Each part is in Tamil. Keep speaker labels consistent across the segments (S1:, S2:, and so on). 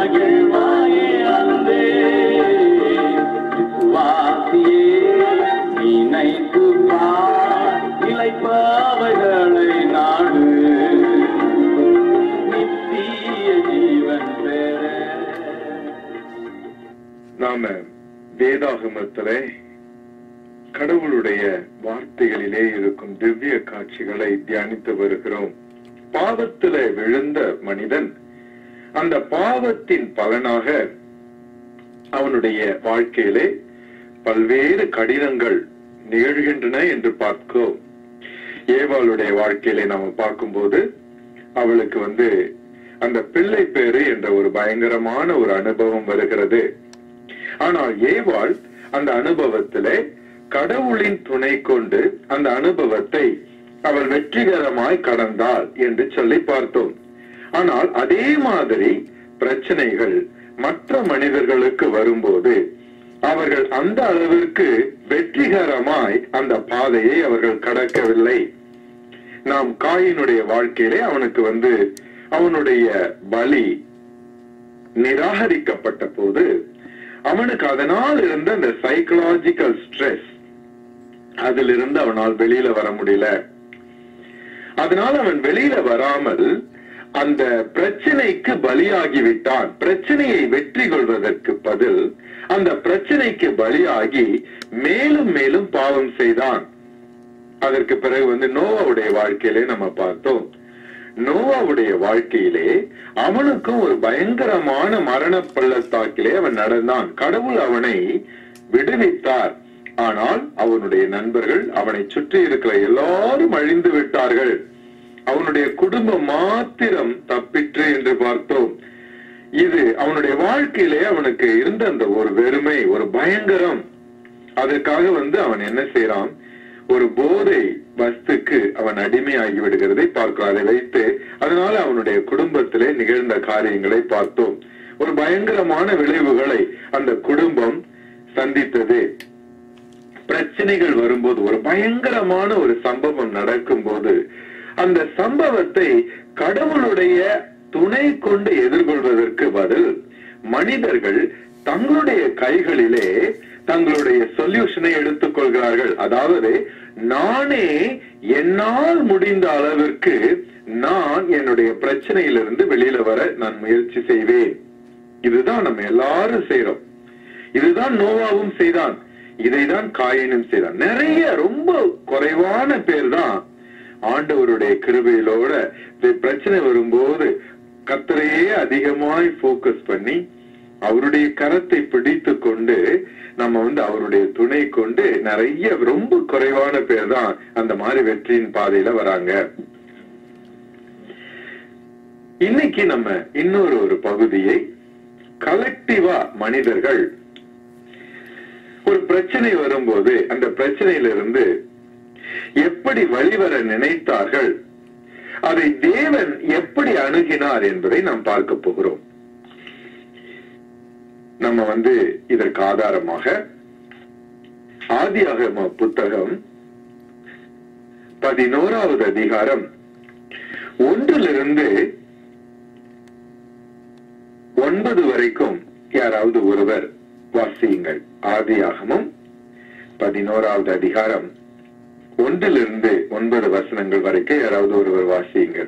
S1: மகிழ்வாயே அன்பே விசுவாசியே நினைத்து பார் இளைப்பவைகளை நாடு நித்திய ஜீவன் பெற.
S2: நாம வேதாகமத்திலே கடவுளுடைய வார்த்தைகளிலே இருக்கும் திவ்ய காட்சிகளை தியானித்து வருகிறோம். பாவத்திலே விழுந்த மனிதன் அந்த பாவத்தின் பலனாக அவனுடைய வாழ்க்கையிலே பல்வேறு கடினங்கள் நிகழ்கின்றன என்று பார்க்கிறோம். ஏவாளுடைய வாழ்க்கையிலே நாம பார்க்கும்போது அவளுக்கு அந்த பிள்ளை பேரு என்ற ஒரு பயங்கரமான ஒரு அனுபவம் வருகிறது. ஆனால் ஏவாள் அந்த அனுபவத்திலே கடவுளின் துணை கொண்டு அந்த அனுபவத்தை அவள் வெற்றிகரமாய் கடந்தாள் என்று சொல்லி பார்த்தோம். ஆனால் அதே மாதிரி பிரச்சனைகள் மற்ற மனிதர்களுக்கு வரும்போது அவர்கள் அந்த அளவிற்கு வெற்றிகரமாய் அந்த பாதையை அவர்கள் கடக்கவில்லை. நாம் காயினுடைய வாழ்க்கையிலே அவனுக்கு அவனுடைய பலி நிராகரிக்கப்பட்ட போது அவனுக்கு அதனால் இருந்த அந்த சைக்கலாஜிக்கல் ஸ்ட்ரெஸ், அதிலிருந்து அவனால் வெளியில வர முடியல. அதனால அவன் வெளியில வராமல் அந்த பிரச்சனைக்கு பலியாகிவிட்டான். பிரச்சனையை வெற்றி கொள்வதற்கு பதில் அந்த பிரச்சனைக்கு பலியாகி மேலும் மேலும் பாவம் செய்தான். அதற்கு பிறகு நோவாவுடைய வாழ்க்கையிலே நம்ம பார்த்தோம். நோவாவுடைய வாழ்க்கையிலே அவனுக்கும் ஒரு பயங்கரமான மரண பள்ளத்தாக்கிலே அவன் நடந்தான். கடவுள் அவனை விடுவித்தார். ஆனால் அவனுடைய நண்பர்கள், அவனை சுற்றி இருக்கிற எல்லாரும் அழிந்து விட்டார்கள். அவனுடைய குடும்பம் மாத்திரம் தப்பிற்று என்று பார்த்தோம். இது அவனுடைய வாழ்க்கையிலே அவனுக்கு இருந்த அந்த ஒரு வெறுமை, ஒரு பயங்கரம். அதற்காக அவன் என்ன செய்யறான், ஒரு போதை வஸ்துக்கு அவன் அடிமையாகி விடுகிறதை பார்க்கிறோம். அதை வைத்து அதனால அவனுடைய குடும்பத்திலே நிகழ்ந்த காரியங்களை பார்த்தோம். ஒரு பயங்கரமான விளைவுகளை அந்த குடும்பம் சந்தித்தது. பிரச்சனைகள் வரும்போது, ஒரு பயங்கரமான ஒரு சம்பவம் நடக்கும் போது அந்த சம்பவத்தை கடவுளுடைய துணை கொண்டு எதிர்கொள்வதற்கு பதில் மனிதர்கள் தங்களுடைய கைகளிலே தங்களுடைய சொல்யூஷனை எடுத்துக் கொள்கிறார்கள். அதாவது நானே என்னால் முடிந்த அளவிற்கு நான் என்னுடைய பிரச்சனையிலிருந்து வெளியில வர நான் முயற்சி செய்வேன். இதுதான் நம்ம எல்லாரும் செய்யறோம். இதுதான் நோவாவும் செய்தான். இதைதான் காயினும் செய்தான். நிறைய ரொம்ப குறைவான பேர் தான் ஆண்டவருடைய கிருபையிலோட பிரச்சனை வரும்போது கர்த்தரையே அதிகமாய் போக்கஸ் பண்ணி அவருடைய கரத்தை பிடித்து கொண்டு நம்ம அவருடைய துணை கொண்டு நிறைய ரொம்ப குறைவான பேர் தான் அந்த மாதிரி வெற்றியின் பாதையில வராங்க. இன்னைக்கு நம்ம இன்னொரு ஒரு பகுதியை கலெக்டிவா மனிதர்கள் ஒரு பிரச்சனை வரும்போது அந்த பிரச்சனையிலிருந்து எப்படி வெளிவர நினைத்தார்கள், அதை தேவன் எப்படி அணுகினார் என்பதை நாம் பார்க்க போகிறோம். நம்ம இதற்கு ஆதாரமாக ஆதியாகம புத்தகம் 11வது அதிகாரம் 1 to 9 வரைக்கும் யாராவது ஒருவர் வாசியுங்கள். ஆதியாகமம் 11வது அதிகாரம் 1 to 9 வசனங்கள் வரைக்கும் யாராவது ஒருவர் வாசியுங்கள்.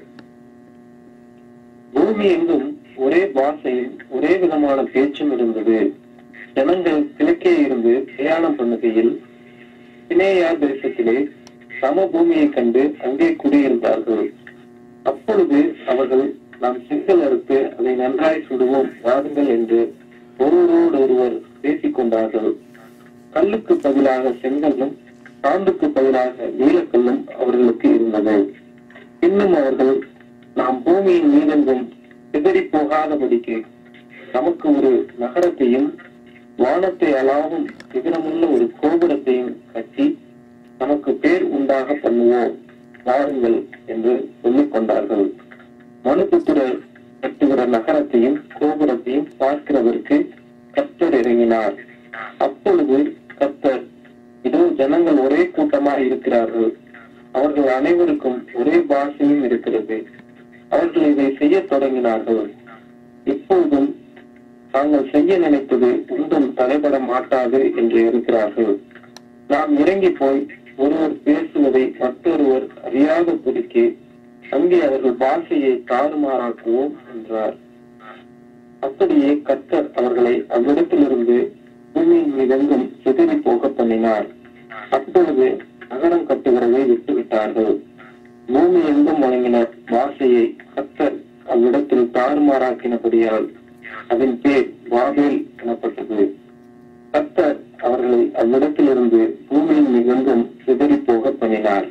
S3: பூமி எங்கும் ஒரே பாஷையும் ஒரே விதமான பேச்சும் இருந்தது. ஜனங்கள் கிழக்கே இருந்து பிரயாணம் பண்ணுகையில் பினேயா தேசத்திலே சமபூமியை கண்டு அங்கே குடியிருந்தார்கள். அப்பொழுது அவர்கள், நாம் செங்கல் அறுத்து அதை நன்றாய் சுடுவோம் வாருங்கள் என்று ஒருவரோடு ஒருவர் பேசிக் கொண்டார்கள். கல்லுக்கு பதிலாக செங்கல்லும் சாந்துக்கு பதிலாக நீலக்கல்லும் அவர்களுக்கு இருந்தது. இன்னும் அவர்கள், நாம் பூமியின் மீதெங்கும் சிதறி போகாதபடிக்கு நமக்கு ஒரு நகரத்தையும் வானத்தை அளாவும் சிகரமுள்ள ஒரு கோபுரத்தையும் கட்டி நமக்கு பேர் உண்டாக பண்ணுவோம் வாருங்கள் என்று சொல்லிக் கொண்டார்கள். மனுபுத்திரர் கட்டுகிற நகரத்தையும் கோபுரத்தையும் பார்க்கிறதற்கு கர்த்தர் இறங்கினார். அப்பொழுது கர்த்தர், இதோ ஜனங்கள் ஒரே கூட்டமாக இருக்கிறார்கள், அவர்கள் அனைவருக்கும் ஒரே பாஷையும் இருக்கிறது, அவர்கள் இதை செய்ய தொடங்கினார்கள். இப்பொழுதும் தாங்கள் செய்ய நினைத்தது ஒன்றும் தடைபட மாட்டாது என்று இருக்கிறார்கள். நாம் இறங்கி போய் ஒருவர் பேசுவதை மற்றொருவர் அறியாத புதுக்கி அங்கே அவர்கள் பாஷையை தாறுமாறாக்குவோம் என்றார். அப்படியே கர்த்தர் அவர்களை அவ்விடத்திலிருந்து பூமியின் மீதெங்கும் சிதறி போக பண்ணினார். அப்பொழுது நகரம் கட்டுகிறதை விட்டுவிட்டார்கள். பூமி எங்கும் முழங்கின பாஷையை கர்த்தர் அவ்விடத்தில் தாறுமாறாக்கினபடியால் அதன் பேர் பாபேல் எனப்பட்டது. கர்த்தர் அவர்களை அவ்விடத்திலிருந்து பூமியின் மிகவும் சிதறி போக பண்ணினார்.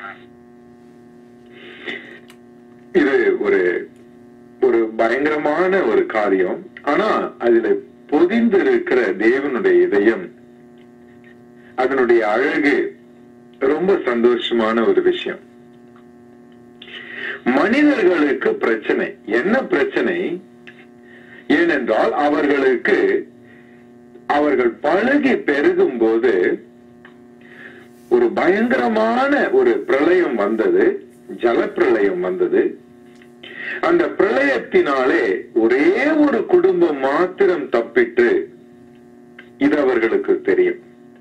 S2: இது ஒரு பயங்கரமான ஒரு காரியம். ஆனா அதுல பொதிந்து இருக்கிற தேவனுடைய இதயம், அதனுடைய அழகு ரொம்ப சந்தோஷமான ஒரு விஷயம். மனிதர்களுக்கு பிரச்சனை என்ன பிரச்சனை? ஏனென்றால் அவர்கள் பழகி பெருகும் போது ஒரு பயங்கரமான ஒரு பிரளயம் வந்தது, ஜலப்பிரளயம் வந்தது. அந்த பிரளயத்தினாலே ஒரே ஒரு குடும்பம் மாத்திரம் தப்பிட்டு, இது அவர்களுக்கு தெரியும்.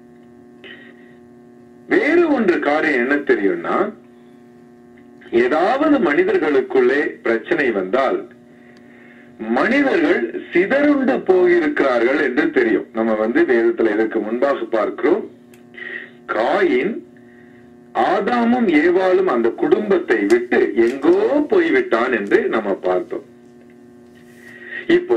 S2: வேறு ஒன்று காரியம் என்ன தெரியும்னா, ஏதாவது மனிதர்களுக்குள்ளே பிரச்சனை வந்தால் மனிதர்கள் சிதறுண்டு போயிருக்கிறார்கள் என்று தெரியும். நம்ம வேதத்துல இதற்கு முன்பாக பார்க்கிறோம், காயின் ஆதாமும் ஏவாளும் அந்த குடும்பத்தை விட்டு எங்கோ போய்விட்டான் என்று நம்ம பார்த்தோம். இப்போ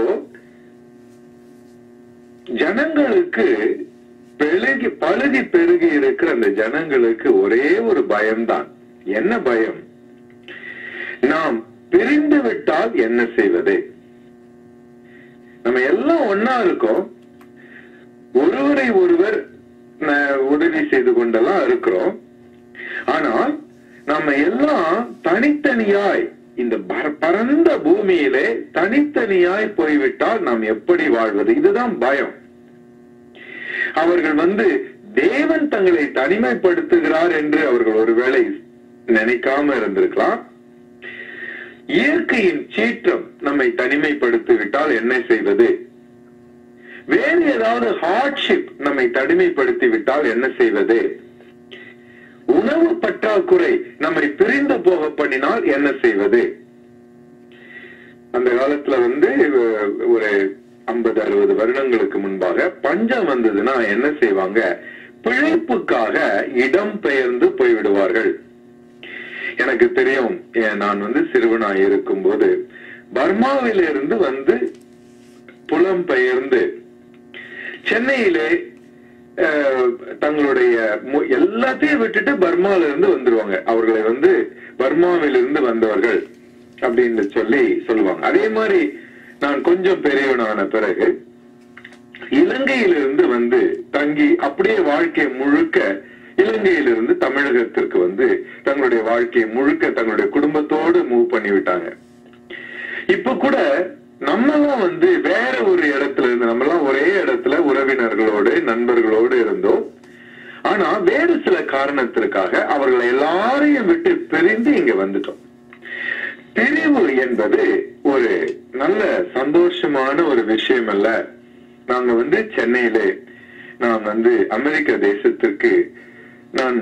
S2: ஜனங்களுக்கு பழுகி பெருகி இருக்கிற அந்த ஜனங்களுக்கு ஒரே ஒரு பயம்தான். என்ன பயம்? நாம் பிரிந்து விட்டால் என்ன செய்வது? நம்ம எல்லாம் ஒன்னா இருக்கோம், ஒருவரை ஒருவர் உதவி செய்து கொண்டெல்லாம் இருக்கிறோம். ஆனால் நம்ம எல்லாம் தனித்தனியாய் இந்த பரந்த பூமியிலே தனித்தனியாய் போய்விட்டால் நாம் எப்படி வாழ்வது? இதுதான் பயம். அவர்கள் தேவன் தங்களை தனிமைப்படுத்துகிறார் என்று அவர்கள் ஒருவேளை நினைக்காம இருந்திருக்கலாம். இயற்கையின் சீற்றம் நம்மை தனிமைப்படுத்தி விட்டால் என்ன செய்வது? வேறு ஏதாவது ஹார்ட்ஷிப் நம்மை தனிமைப்படுத்தி விட்டால் என்ன செய்வது? உணவு பற்றாக்குறை நம்மை பிரிந்து போக பண்ணினால் என்ன செய்வது? அந்த காலத்துல ஒரு 50-60 வருடங்களுக்கு முன்பாக பஞ்சம் வந்ததுன்னா என்ன செய்வாங்க? பிழைப்புக்காக இடம் பெயர்ந்து போய்விடுவார்கள். எனக்கு தெரியும், நான் சிறுவனாய் இருக்கும் போது பர்மாவிலிருந்து புலம் பெயர்ந்து சென்னையிலே தங்களுடைய எல்லாத்தையும் விட்டுட்டு பர்மால இருந்து வந்துருவாங்க. அவர்களை பர்மாவிலிருந்து வந்தவர்கள் அப்படின்னு சொல்லுவாங்க. அதே மாதிரி நான் கொஞ்சம் பெரியவனான பிறகு இலங்கையிலிருந்து தங்கி அப்படியே வாழ்க்கை முழுக்க இலங்கையிலிருந்து தமிழகத்திற்கு தங்களுடைய வாழ்க்கையை முழுக்க தங்களுடைய குடும்பத்தோடு மூவ் பண்ணி விட்டாங்க. இப்ப கூட நம்மெல்லாம் வேற ஒரு இடத்துல இருந்து, நம்மெல்லாம் ஒரே இடத்துல உறவினர்களோடு நண்பர்களோடு இருந்தோம். ஆனா வேறு சில காரணத்திற்காக அவர்களை எல்லாரையும் விட்டு பிரிந்து இங்க வந்துட்டோம். பிரிவு என்பது ஒரு நல்ல சந்தோஷமான ஒரு விஷயம் அல்ல. நாங்க சென்னையிலே நான் அமெரிக்க தேசத்திற்கு நான்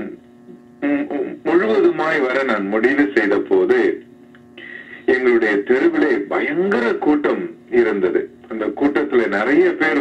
S2: முழுவதுமாய் வர நான் முடிவு செய்த போது எங்களுடைய தெருவிலே பயங்கர கூட்டம் இருந்தது. அந்த கூட்டத்துல நிறைய பேர்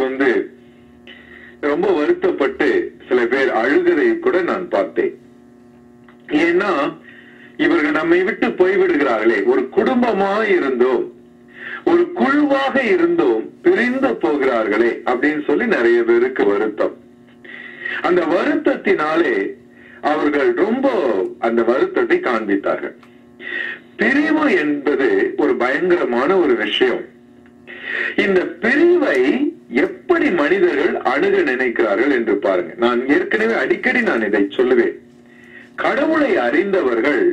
S2: ரொம்ப வருத்தப்பட்டு சில பேர் அழுகதை கூட நான் பார்த்தேன். ஏன்னா இவர்கள் நம்மை விட்டு போய்விடுகிறார்களே, ஒரு குடும்பமா இருந்தோம், ஒரு குழுவாக இருந்தோம், பிரிந்து போகிறார்களே அப்படின்னு நிறைய பேருக்கு வருத்தம். அந்த வருத்தத்தினாலே அவர்கள் ரொம்ப அந்த வருத்தத்தை காண்பித்தார்கள். பிரிவு என்பது ஒரு பயங்கரமான ஒரு விஷயம். இந்த பிரிவை எப்படி மனிதர்கள் அணுக நினைக்கிறார்கள் என்று பாருங்க. நான் ஏற்கனவே அடிக்கடி நான் இதை சொல்லுவேன். கடவுளை அறிந்தவர்கள்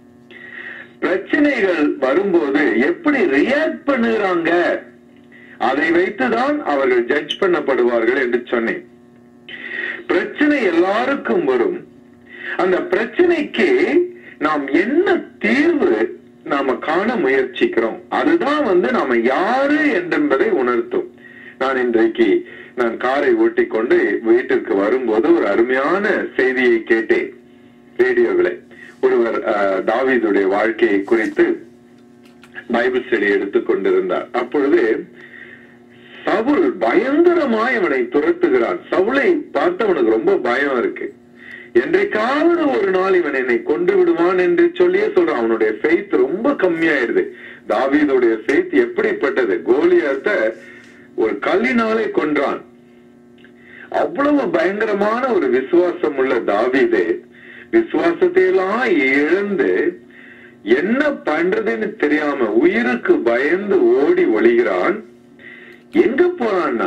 S2: பிரச்சனைகள் வரும்போது எப்படி ரியாக்ட் பண்ணுகிறாங்க அதை வைத்துதான் அவர்கள் ஜட்ஜ் பண்ணப்படுவார்கள் என்று சொன்னேன். பிரச்சனை எல்லாருக்கும் வரும். அந்த பிரச்சனைக்கு நாம் என்ன தீர்வு நாம காண முயற்சிக்கிறோம், அதுதான் நாம யாரு என்பதை உணர்த்தும். நான் இன்றைக்கு காரை ஓட்டி கொண்டு வீட்டிற்கு வரும்போது ஒரு அருமையான செய்தியை கேட்டேன் ரேடியோவிலே. ஒருவர் தாவீதுடைய வாழ்க்கையை குறித்து பைபிள் ஸ்டடி எடுத்துக் கொண்டிருந்தார். அப்பொழுது சவுல் பயங்கரமாய் அவனை துரத்துகிறான். சவுலை பார்த்து அவனுக்கு ரொம்ப பயம் இருக்கு. என்றைக்காவது ஒரு நாள் இவன் என்னை கொண்டு விடுவான் என்று சொல்லியே சொல்றான். அவனுடைய ஃபெய்த் ரொம்ப கம்மியாயிருது. தாவீதுடைய ஃபெய்த் எப்படிப்பட்டது? கோலியாத்தை ஒரு கல்லினாலே கொன்றான். அவ்வளவு பயங்கரமான ஒரு விசுவாசம் உள்ள தாவீதே விசுவாசத்தை எல்லாம் இழந்து என்ன பண்றதுன்னு தெரியாம உயிருக்கு பயந்து ஓடி ஒளிகிறான். எங்க போறான்னா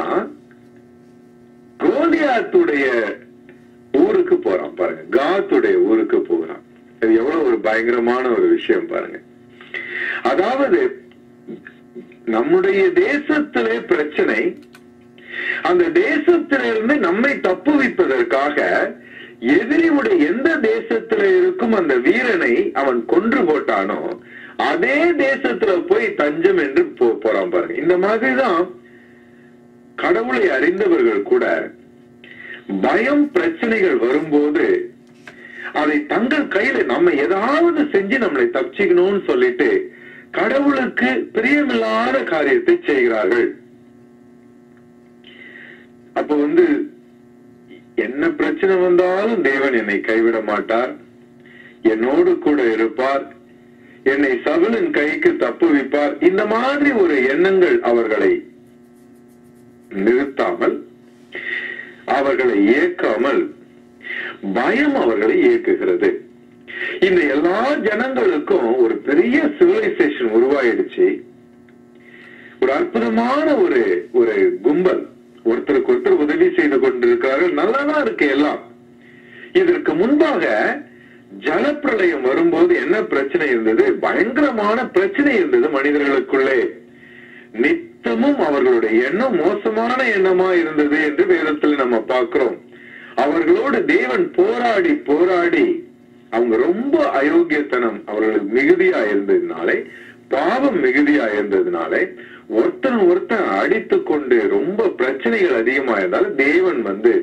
S2: கோலியாத்துடைய ஊருக்கு போறான். பாருங்க, காத்துடைய ஊருக்கு போகிறான். அது எவ்வளவு ஒரு பயங்கரமான ஒரு விஷயம் பாருங்க. அதாவது நம்முடைய தேசத்திலே பிரச்சனை, அந்த தேசத்திலிருந்து நம்மை தப்புவிப்பதற்காக எதிரியுடைய எந்த தேசத்துல இருக்கும் அந்த வீரனை அவன் கொன்று போட்டானோ அதே தேசத்துல போய் தஞ்சம் என்று போறான் பாருங்க. இந்த மாதிரிதான் கடவுளை அறிந்தவர்கள் கூட பயம் பிரச்சனைகள் வரும்போது அதை தங்கள் கையில நம்ம ஏதாவது செஞ்சு நம்மளை தப்பிச்சுக்கணும்னு சொல்லிட்டு கடவுளுக்கு பிரியமில்லாத காரியத்தை செய்கிறார்கள். அப்ப என்ன பிரச்சனை வந்தாலும் தேவன் என்னை கைவிட மாட்டார், என்னோடு கூட இருப்பார், என்னை சவுலின் கைக்கு தப்புவிப்பார். இந்த மாதிரி ஒரு எண்ணங்கள் அவர்களை நிறுத்தாமல், அவர்களை இயக்காமல், பயம் அவர்களை இயக்குகிறது. இந்த எல்லா ஜனங்களுக்கும் ஒரு பெரிய சிவிலைசேஷன் உருவாயிடுச்சு. ஒரு அற்புதமான ஒரு கும்பல், ஒருத்தருக்கு ஒருத்தர் உதவி செய்து கொண்டிருக்கிறார்கள். நல்லாதான் இருக்கு எல்லாம். இதற்கு முன்பாக ஜலப்பிரளயம் வரும்போது என்ன பிரச்சனை இருந்தது? பயங்கரமான பிரச்சனை இருந்தது மனிதர்களுக்குள்ளே. நித்தமும் அவர்களுடைய எண்ணம் மோசமான எண்ணமா இருந்தது என்று வேதத்தில் நம்ம பார்க்கிறோம். அவர்களோடு தேவன் போராடி போராடி அவங்க ரொம்ப அயோக்கியத்தனம் அவர்களுக்கு மிகுதியா இருந்ததுனாலே, பாவம் மிகுதியா இருந்ததுனாலே ஒருத்தன் அடித்து கொண்டு ரொம்ப பிரச்சனைகள் அதிகமா இருந்தாலும் தேவன்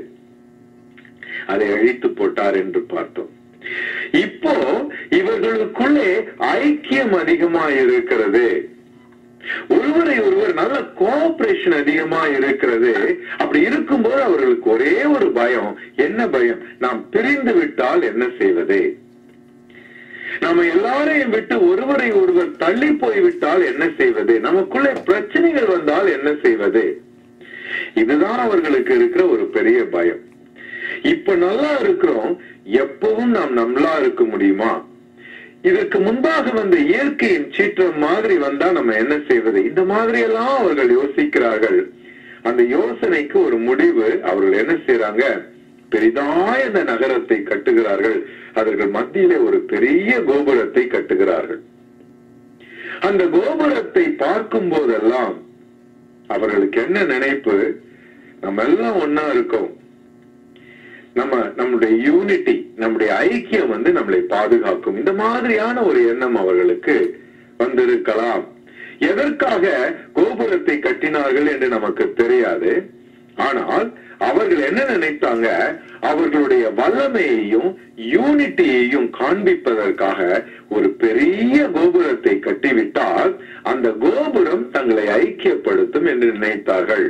S2: அதை அழித்து போட்டார் என்று பார்த்தோம். இப்போ இவர்களுக்குள்ளே ஐக்கியம் அதிகமா இருக்கிறது, ஒருவரை ஒருவர் நல்ல கோஆபரேஷன் அதிகமா இருக்கிறது. அப்படி இருக்கும்போது அவர்களுக்கு ஒரே ஒரு பயம். என்ன பயம்? நாம் பிரிந்து விட்டால் என்ன செய்வது? நம்ம எல்லாரையும் விட்டு ஒருவரை ஒருவர் தள்ளி போய்விட்டால் என்ன செய்வது? நமக்குள்ளே பிரச்சனைகள் வந்தால் என்ன செய்வது? இதுதான் அவர்களுக்கு இருக்கிற ஒரு பெரிய பயம். இப்ப நல்லா இருக்கிறோம், எப்பவும் நாம் நல்லா இருக்க முடியுமா? இதற்கு முன்பாக வந்த இயற்கையின் சீற்றம் மாதிரி வந்தா நம்ம என்ன செய்வது? இந்த மாதிரி எல்லாம் அவர்கள் யோசிக்கிறார்கள். அந்த யோசனைக்கு ஒரு முடிவு அவர்கள் என்ன செய்யறாங்க? பெரிதாய இந்த நகரத்தை கட்டுகிறார்கள். அவர்கள் மத்தியிலே ஒரு பெரிய கோபுரத்தை கட்டுகிறார்கள். அந்த கோபுரத்தை பார்க்கும் போதெல்லாம் அவர்களுக்கு என்ன நினைப்பு? நம்ம எல்லாம் ஒன்னா இருக்கோம், நம்முடைய யூனிட்டி, நம்முடைய ஐக்கியம் நம்மளை பாதுகாக்கும். இந்த மாதிரியான ஒரு எண்ணம் அவர்களுக்கு வந்திருக்கலாம். எதற்காக கோபுரத்தை கட்டினார்கள் என்று நமக்கு தெரியாது. ஆனால் அவர்கள் என்ன நினைத்தாங்க? அவர்களுடைய வல்லமையையும் யூனிட்டியையும் காண்பிப்பதற்காக ஒரு பெரிய கோபுரத்தை கட்டிவிட்டால் அந்த கோபுரம் தங்களை ஐக்கியப்படுத்தும் என்று நினைத்தார்கள்.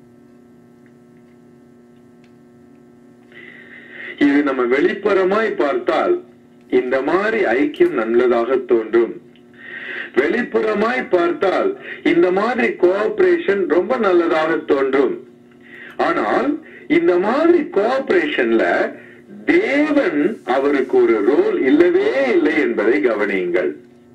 S2: இது நம்ம வெளிப்புறமாய் பார்த்தால் இந்த மாதிரி ஐக்கியம் நல்லதாக தோன்றும். வெளிப்புறமாய் பார்த்தால் இந்த மாதிரி கோஆபரேஷன் ரொம்ப நல்லதாக தோன்றும். ஆனால் இந்த மாதிரி கோஆபரேஷன்ல தேவன் அவருக்கு ஒரு ரோல் இல்லவே இல்லை என்பதை கவனியுங்கள்.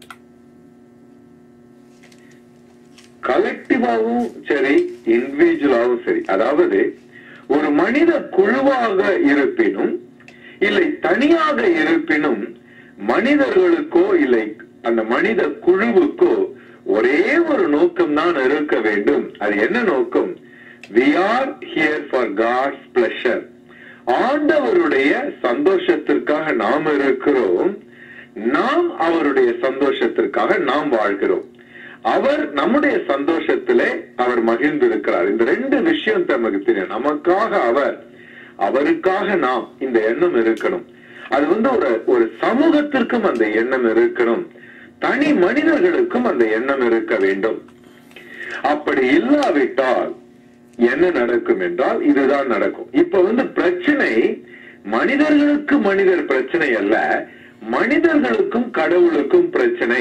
S2: கலெக்டிவாவும் சரி, இண்டிவிஜுவலாவும் சரி, அதாவது ஒரு மனித குழுவாக இருப்பினும் இல்லை தனியாக இருப்பினும் மனிதர்களுக்கோ இல்லை அந்த மனித குழுவுக்கோ ஒரே ஒரு நோக்கம் தான் இருக்க வேண்டும். அது என்ன நோக்கம்? We are here for God's pleasure. ஆண்டவருடைய சந்தோஷத்திற்காக நாம் இருக்கிறோம், நாம் அவருடைய சந்தோஷத்திற்காக நாம் வாழ்கிறோம். அவர் நம்முடைய சந்தோஷத்திலே அவர் மகிழ்ந்திருக்கிறார். இந்த ரெண்டு விஷயம் நமக்கு தெரியும். நமக்காக அவர், அவருக்காக நாம், இந்த எண்ணம் இருக்கணும். அது வந்து ஒரு சமூகத்திற்கும் அந்த எண்ணம் இருக்கணும், தனி மனிதர்களுக்கும் அந்த எண்ணம் இருக்க வேண்டும். அப்படி இல்லாவிட்டால் என்ன நடக்கும் என்றால் இதுதான் நடக்கும். இப்ப வந்து பிரச்சனை மனிதர்களுக்கு மனிதர் பிரச்சனை அல்ல, மனிதர்களுக்கும் கடவுளுக்கும் பிரச்சனை.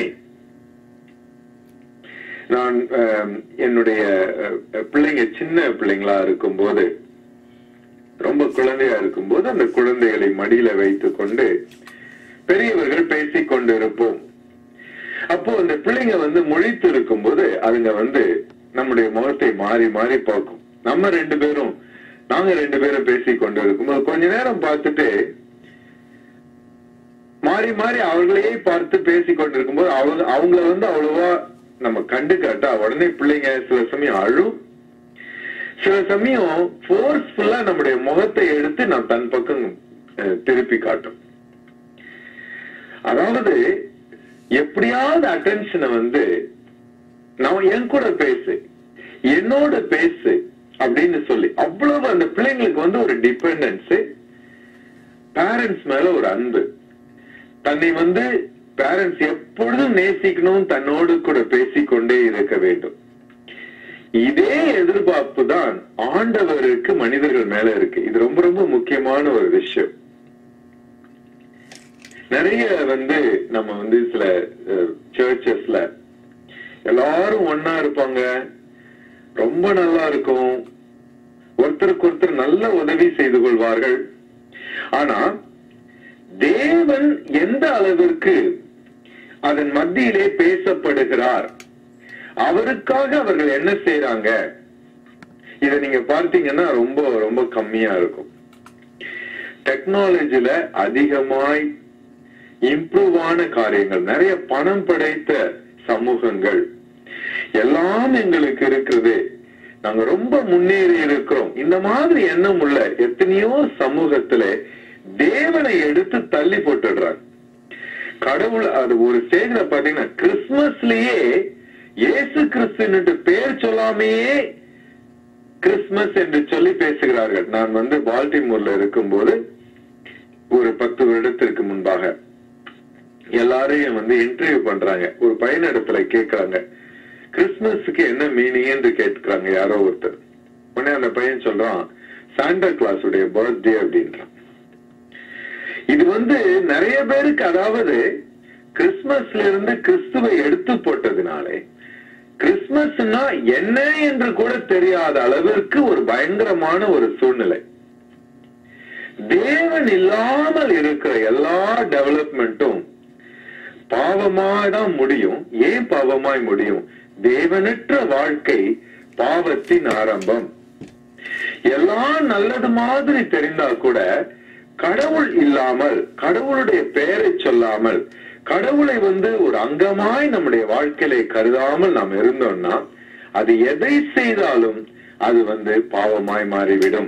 S2: நான் என்னுடைய பிள்ளைங்க சின்ன பிள்ளைங்களா இருக்கும் போது, ரொம்ப குழந்தையா இருக்கும் போது, அந்த குழந்தைகளை மடியில வைத்துக் கொண்டு பெரியவர்கள் பேசிக் கொண்டு இருப்போம். அப்போ அந்த பிள்ளைங்க வந்து முழித்து இருக்கும் போது அதுங்க வந்து நம்முடைய முகத்தை மாறி மாறி பார்க்கும். நாங்க ரெண்டு பேரும் பேசிக் கொண்டு இருக்கும்போது கொஞ்ச நேரம் பார்த்துட்டு மாறி மாறி அவர்களையே பார்த்து பேசிக் கொண்டிருக்கும் போது அவங்கள வந்து அவ்வளவா நம்ம கண்டு காட்டா உடனே பிள்ளைங்க சில சமயம் அழும், சில சமயம் போர்ஸ்ஃபுல்லா நம்முடைய முகத்தை எடுத்து நான் தன் பக்கம் திருப்பி காட்டும். அதாவது எப்படியாவது அட்டென்ஷனை வந்து நான் என் கூட பேசு, என்னோட பேசு அப்படின்னு சொல்லி அவ்வளவு அந்த பிள்ளைங்களுக்கு வந்து ஒரு டிபெண்டன்ஸ், பேரண்ட்ஸ் மேல ஒரு அன்பு, தன்னை வந்து பேரண்ட்ஸ் எப்பொழுதும் நேசிக்கணும், தன்னோடு கூட பேசிக்கொண்டே இருக்க வேண்டும். இதே எதிர்பார்ப்பு தான் ஆண்டவருக்கு மனிதர்கள் மேல இருக்கு. இது ரொம்ப ரொம்ப முக்கியமான ஒரு விஷயம். நிறைய வந்து நம்ம வந்து சில சர்ச்சஸ்ல எல்லாரும் ஒன்னா இருப்பாங்க, ரொம்ப நல்லா இருக்கும், ஒருத்தருக்கு ஒருத்தர் நல்ல உதவி செய்து கொள்வார்கள். ஆனா தேவன் எந்த அளவிற்கு அதன் மத்தியிலே பேசப்படுகிறார், அவருக்காக அவர்கள் என்ன செய்யறாங்க, இத நீங்க பார்த்தீங்கன்னா ரொம்ப ரொம்ப கம்மியா இருக்கும். டெக்னாலஜில அதிகமாய் இம்ப்ரூவ் ஆன காரியங்கள், நிறைய பணம் படைத்த சமூகங்கள் எல்லாம் எங்களுக்கு இருக்குது, நாங்க ரொம்ப முன்னேறி இருக்கிறோம், இந்த மாதிரி எண்ணம் உள்ள எத்தனையோ சமூகத்துல தேவனை எடுத்து தள்ளி போட்டுடுறாங்க. கடவுள் அது ஒரு ஸ்டேஜ்ல பாத்தீங்கன்னா கிறிஸ்துமஸ்லயே இயேசு கிறிஸ்து பேர் சொல்லாமையே கிறிஸ்துமஸ் என்று சொல்லி பேசுகிறார்கள். நான் வந்து பால்டிமோர்ல இருக்கும்போது ஒரு 10 வருடத்திற்கு முன்பாக எல்லாரையும் வந்து இன்டர்வியூ பண்றாங்க. ஒரு பையனிடத்துல கேட்கிறாங்க கிறிஸ்துமஸுக்கு என்ன மீனிங் என்று கேட்கிறாங்க யாரோ ஒருத்தர். உடனே அந்த பையன் சொல்றான் சாண்டா கிளாஸ் உடைய பர்த்டே அப்படின்றான். இது வந்து நிறைய பேருக்கு, அதாவது கிறிஸ்துமஸ்ல இருந்து கிறிஸ்துவை எடுத்து போட்டதுனாலே கிறிஸ்துமஸ்னா என்ன என்று கூட தெரியாத அளவிற்கு ஒரு பயங்கரமான ஒரு சூழ்நிலை. தேவன் இல்லாமல் இருக்கிற எல்லா டெவலப்மெண்ட்டும் பாவமாய் தான் முடியும். ஏன் பாவமாய் முடியும்? தேவனற்ற வாழ்க்கை பாவத்தின் ஆரம்பம். எல்லாம் நல்லது மாதிரி தெரிந்தா கூட கடவுள் இல்லாமல், கடவுளுடைய பெயரை சொல்லாமல், கடவுளை வந்து ஒரு அங்கமாய் நம்முடைய வாழ்க்கையில கருதாமல் நாம் இருந்தோம்னா அது எதை செய்தாலும் அது வந்து பாவமாய் மாறிவிடும்.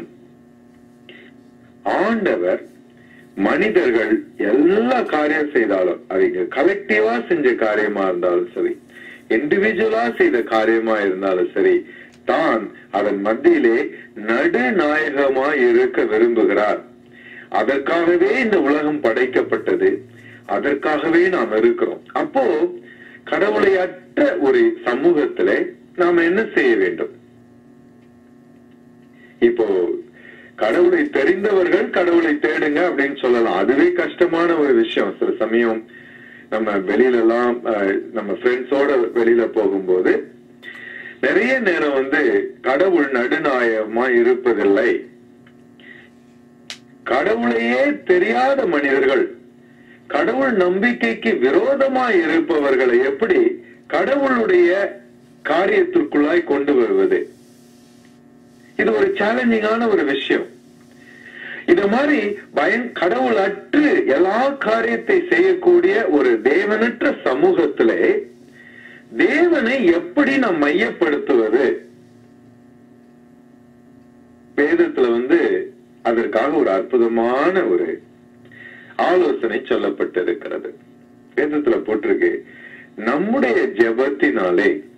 S2: ஆண்டவர் மனிதர்கள் எல்லா காரியம் செய்தாலும், அவங்க கலெக்டிவா செஞ்ச காரியமா இருந்தாலும் சரி, இண்டிவிஜுவலா செய்த காரியமா இருந்தாலும் சரி, தான் அதன் மத்தியிலே நடுநாயகமாய் இருக்க விரும்புகிறார். அதற்காகவே இந்த உலகம் படைக்கப்பட்டது, அதற்காகவே நாம் இருக்கிறோம். அப்போ கடவுளை அற்ற ஒரு சமூகத்திலே நாம் என்ன செய்ய வேண்டும்? இப்போ கடவுளை தெரிந்தவர்கள் கடவுளை தேடுங்க அப்படின்னு சொல்லலாம். அதுவே கஷ்டமான ஒரு விஷயம். சில சமயம் நம்ம வெளியில எல்லாம் நம்ம ஃப்ரெண்ட்ஸோட வெளியில போகும்போது நிறைய நேரம் வந்து கடவுள் நடுநாயகமா இருப்பதில்லை. கடவுளையே தெரியாத மனிதர்கள், கடவுள் நம்பிக்கைக்கு விரோதமாய் இருப்பவர்களை எப்படி கடவுளுடைய காரியத்திற்குள்ளாய் கொண்டு வருவது? இது ஒரு சேலஞ்சிங்கான ஒரு விஷயம். இத மாதிரி கடவுள் அற்று எல்லா காரியத்தை செய்யக்கூடிய ஒரு தேவனற்ற சமூகத்திலே தேவனை எப்படி நாம் மையப்படுத்துவது? வேதத்துல வந்து அதற்காக ஒரு அற்புதமான ஒரு ஆலோசனை சொல்லப்பட்டிருக்கிறது. வேதத்துல போட்டிருக்கு, நம்முடைய ஜெபத்தினாலே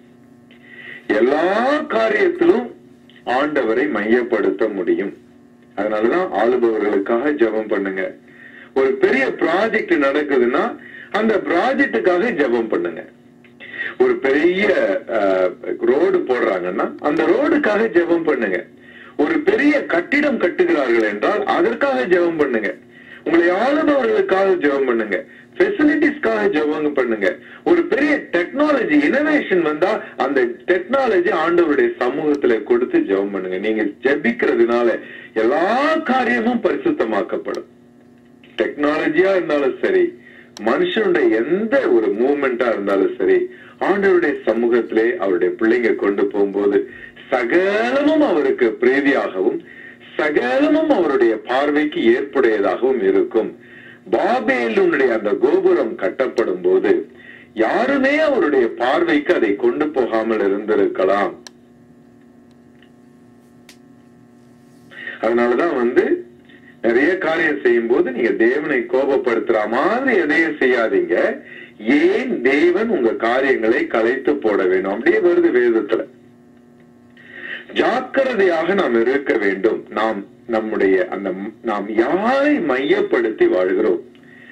S2: எல்லா காரியத்திலும் ஆண்டவரை மையப்படுத்த முடியும். அதனாலதான் ஆளுபவர்களுக்காக ஜெபம் பண்ணுங்க. ஒரு பெரிய ப்ராஜெக்ட் நடக்குதுன்னா அந்த ப்ராஜெக்டுக்காக ஜெபம் பண்ணுங்க. ஒரு பெரிய ரோடு போடுறாங்கன்னா அந்த ரோடுக்காக ஜெபம் பண்ணுங்க. ஒரு பெரிய கட்டிடம் கட்டுகிறார்கள் என்றால் அதற்காக ஜெபம் பண்ணுங்க. உங்களை ஆளுநர்களுக்காக ஜெபம் பண்ணுங்க. ஃபெசிலிட்டிஸ்க்காக ஜெபம் பண்ணுங்க. ஒரு பெரிய டெக்னாலஜி இனோவேஷன் வந்தா அந்த டெக்னாலஜி ஆண்டவருடைய சமூகத்துல கொடுத்து ஜெபம் பண்ணுங்க. நீங்க ஜெபிக்கிறதுனால எல்லா காரியமும் பரிசுத்தமாக்கப்படும். டெக்னாலஜியா இருந்தாலும் சரி, மனுஷனுடைய எந்த ஒரு மூவ்மெண்டா இருந்தாலும் சரி, ஆண்டவருடைய சமூகத்திலே அவருடைய பிள்ளைங்க கொண்டு போகும்போது சகலமும் அவருக்கு பிரீதியாகவும் சகலமும் அவருடைய பார்வைக்கு ஏற்புடையதாகவும் இருக்கும். பாபேலுடைய அந்த கோபுரம் கட்டப்படும் போது யாருமே அவருடைய பார்வைக்கு அதை கொண்டு போகாமல் இருந்திருக்கலாம். அதனாலதான் நிறைய காரியம் செய்யும் போது நீங்க தேவனை கோபப்படுத்துற மாதிரி எதையும் செய்யாதீங்க. ஏன் தேவன் உங்க காரியங்களை கலைத்து போட வேணும்? அப்படியே வருது வேதத்துல. ஜாக்கிரதையாக நாம் இருக்க வேண்டும். நாம் யாரை மையப்படுத்தி வாழ்கிறோம்?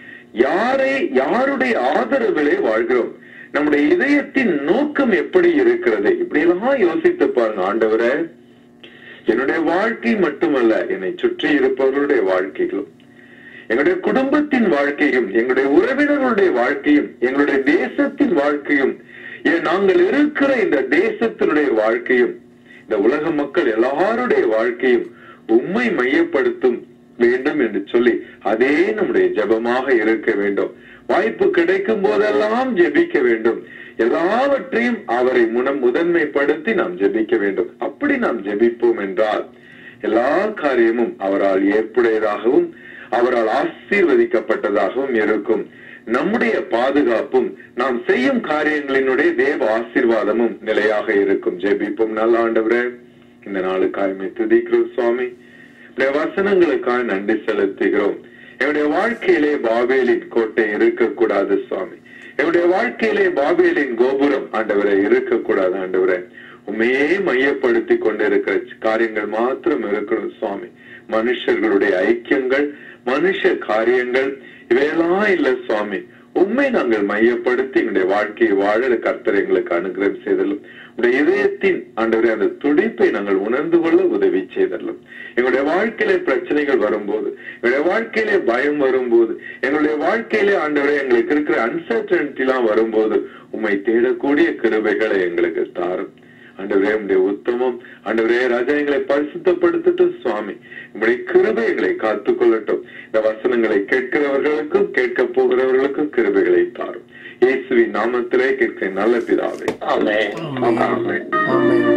S2: யாருடைய ஆதரவிலே வாழ்கிறோம்? நம்முடைய இதயத்தின் நோக்கம் எப்படி இருக்கிறது? இப்படி எல்லாம் யோசித்து பாருங்க. ஆண்டவரே, என்னுடைய வாழ்க்கை மட்டுமல்ல, என்னை சுற்றி இருப்பவர்களுடைய வாழ்க்கைகளும், எங்களுடைய குடும்பத்தின் வாழ்க்கையும், எங்களுடைய உறவினர்களுடைய வாழ்க்கையும், எங்களுடைய தேசத்தின் வாழ்க்கையும், நாங்கள் இருக்கிற இந்த தேசத்தினுடைய வாழ்க்கையும், இந்த உலக மக்கள் எல்லாருடைய வாழ்க்கையும் உம்மை மையப்படுத்தும் வேண்டும் என்று சொல்லி அதே நம்முடைய ஜெபமாக இருக்க வேண்டும். வாய்ப்பு கிடைக்கும் போதெல்லாம் ஜெபிக்க வேண்டும். எல்லாவற்றையும் அவரை முதன்மைப்படுத்தி நாம் ஜெபிக்க வேண்டும். அப்படி நாம் ஜெபிப்போம் என்றால் எல்லா காரியமும் அவரால் ஏற்புடையதாகவும் அவரால் ஆசீர்வதிக்கப்பட்டதாகவும் இருக்கும். நம்முடைய பாதுகாப்பும் நாம் செய்யும் காரியங்களினுடைய தேவ ஆசீர்வாதமும் நிலையாக இருக்கும். ஜெபிப்போம். நல்ல ஆண்டவரே, இந்த நாளுக்காய் துதிக்கிறோம் சுவாமி. வசனங்களுக்காக நன்றி செலுத்துகிறோம். என்னுடைய வாழ்க்கையிலே பாபேலின் கோட்டை இருக்கக்கூடாது சுவாமி. என்னுடைய வாழ்க்கையிலே பாபேலின் கோபுரம் ஆண்டவரை இருக்கக்கூடாது. ஆண்டவரை உண்மையே மையப்படுத்தி கொண்டிருக்கிற காரியங்கள் மாத்திரம் இருக்கணும் சுவாமி. மனுஷர்களுடைய ஐக்கியங்கள், மனுஷ காரியங்கள் இவையெல்லாம் இல்ல சுவாமி. உண்மை நாங்கள் மையப்படுத்தி எங்களுடைய வாழ்க்கையை வாழ கர்த்தர் எங்களுக்கு அனுகிரகம் செய்தலும். உடைய இதயத்தின் ஆண்டவரே அந்த துடிப்பை நாங்கள் உணர்ந்து கொள்ள உதவி செய்தலும். எங்களுடைய வாழ்க்கையிலே பிரச்சனைகள் வரும்போது, எங்களுடைய வாழ்க்கையிலே பயம் வரும்போது, எங்களுடைய வாழ்க்கையிலே ஆண்டவரே எங்களுக்கு இருக்கிற அன்சர்டனிட்டி எல்லாம் வரும்போது உம்மை தேடக்கூடிய கிருபைகளை எங்களுக்கு தாரும். ஆண்டவரே உடைய உத்தமம் ஆண்டவரே ராஜா எங்களை பரிசுத்தப்படுத்தட்டும் சுவாமி. உங்களுடைய கிருபை எங்களை காத்துக்கொள்ளட்டும். இந்த வசனங்களை கேட்கிறவர்களுக்கும் கேட்க போகிறவர்களுக்கும் கிருபைகளை தாரும். இயேசுவின் நாமத்திலே கேட்க நல்ல பிதாவே. ஆமென். ஆமென்.